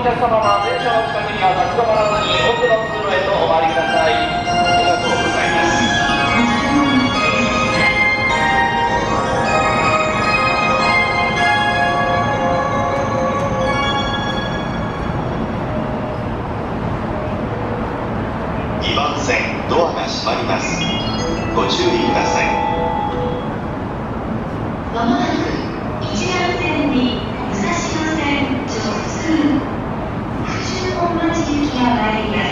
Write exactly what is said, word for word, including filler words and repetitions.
客様は電車の近くには立ち止まらずに奥の通路へとお回りください。ありがとうございます。 にばん線ドアが閉まります。ご注意ください。 まもなく一番線に武蔵野線直通府中本町行きが参ります。